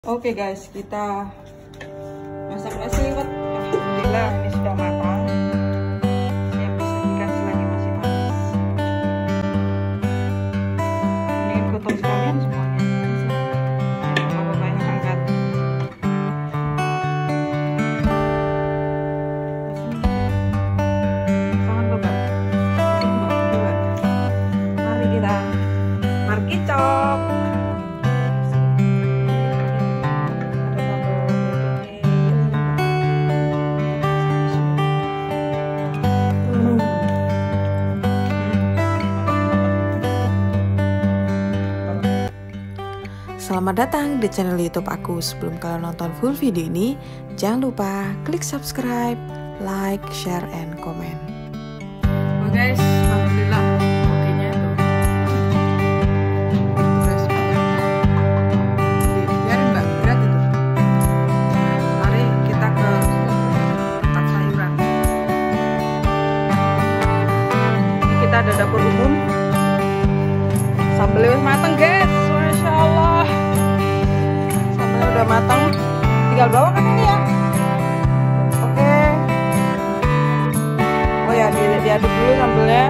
Oke guys, kita masak nasi liwet. Alhamdulillah ini sudah matang. Siap disajikan selagi masih panas. Mendingan gotong sekalian semuanya. Jangan apa-apa yang angkat. Sangat lebat. Mari kita markicop. Selamat datang di channel YouTube aku. Sebelum kalian nonton full video ini, jangan lupa klik subscribe, like, share, and comment. Oh guys, alhamdulillah oke-nya tuh. Beres banget. Biarin mbak, berat itu. Mari kita ke tempat sayuran. Ini kita ada dapur umum. Sambelnya mateng guys, masya Allah. Sambelnya udah matang, tinggal bawa kan ini ya. Oke. Oh ya, diaduk dulu sambelnya.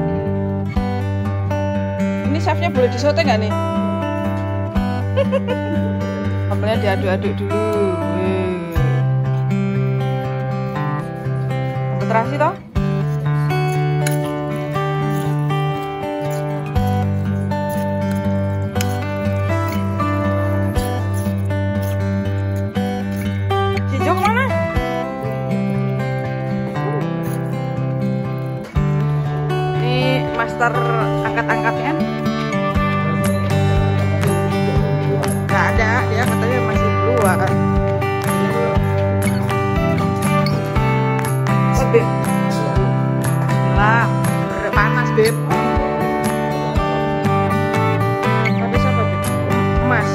Ini chefnya boleh disote nggak nih? Sambelnya diaduk-aduk dulu. Sambel terasi toh? Master angkat-angkatnya nggak ada, dia katanya masih keluar. Oh beb, lah panas beb. Tapi siapa beb? Emas.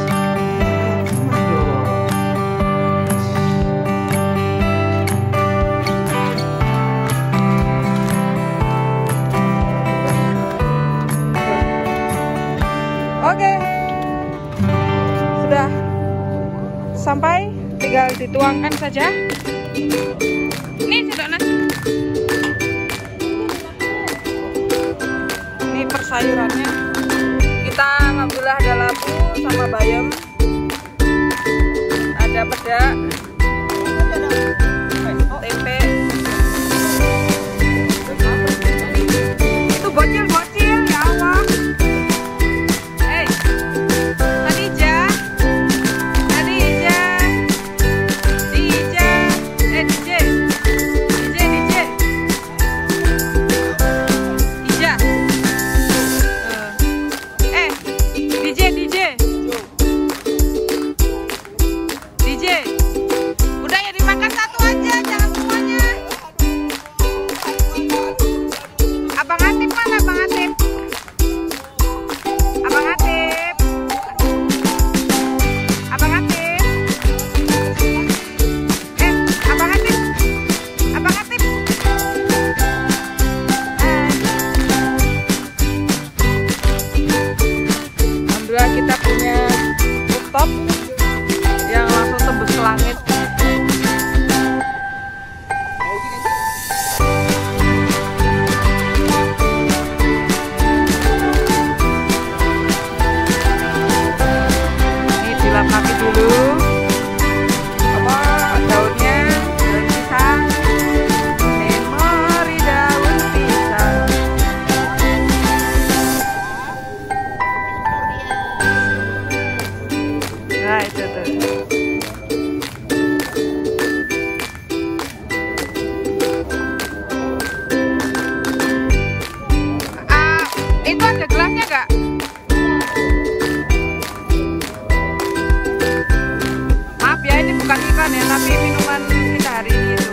Oke, sudah sampai, tinggal dituangkan saja. Ini sudah nasi. Ini persayurannya. Kita alhamdulillah ada labu sama bayam, ada peda, tempe. Itu bocil-bocil ya Allah. Kita punya rooftop yang langsung tembus ke langit. Ini dilap kaki dulu. Apa daunnya? Daun pisang. Memori daun pisang. Nah itu tuh. Itu ada gelasnya nggak? Maaf ya, ini bukan iklan ya, tapi minuman kita hari ini itu.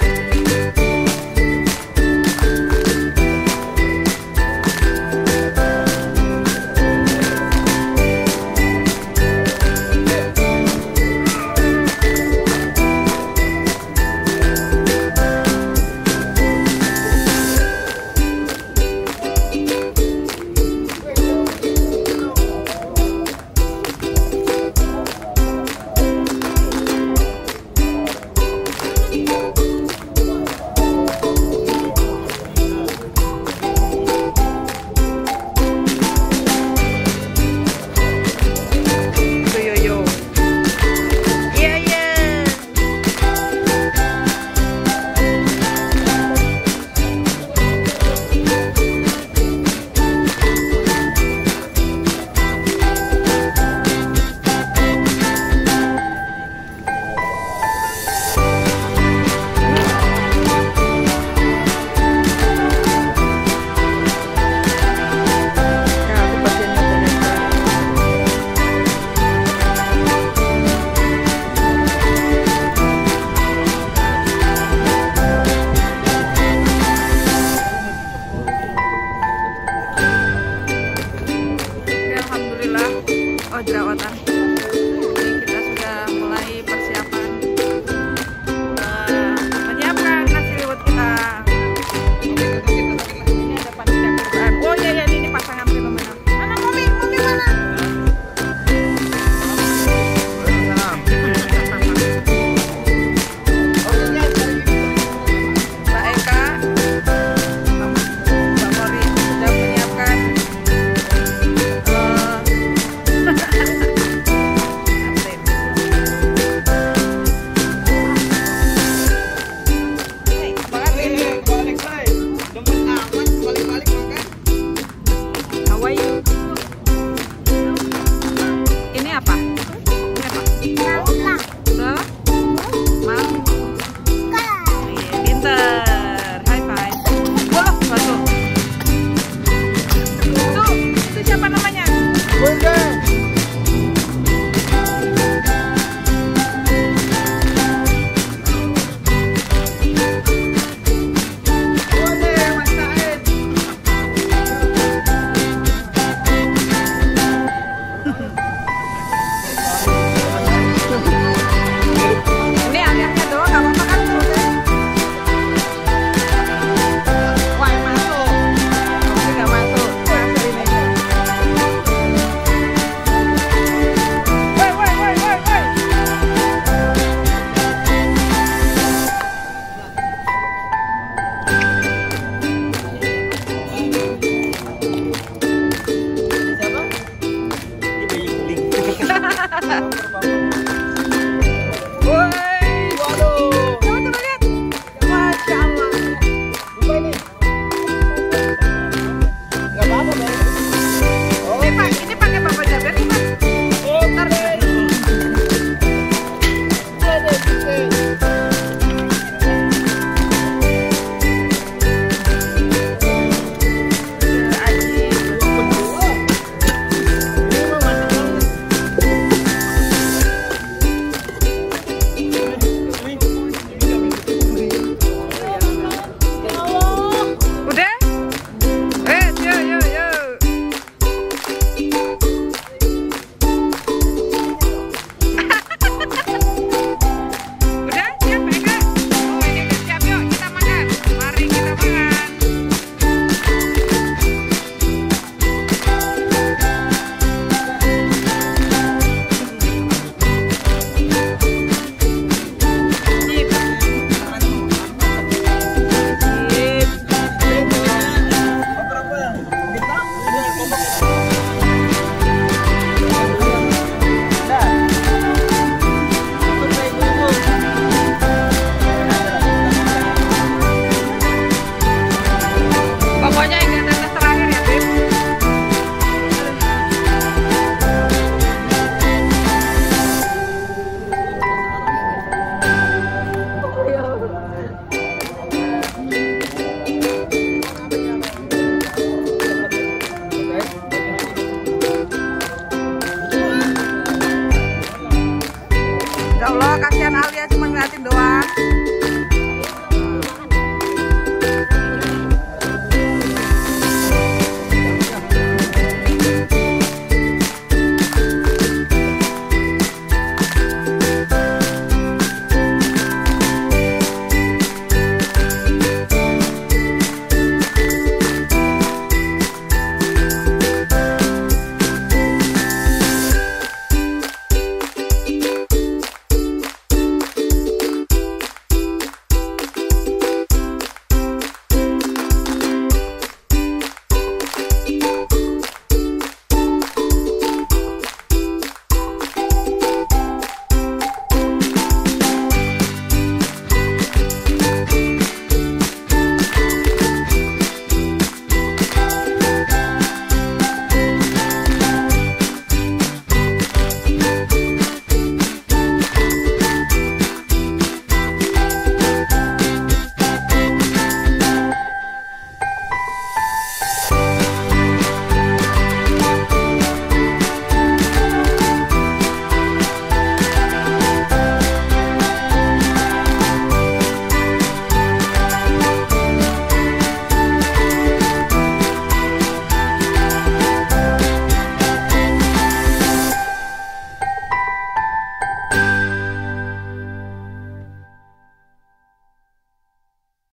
Ya Allah, kasihan Alia cuma ngeliatin doang.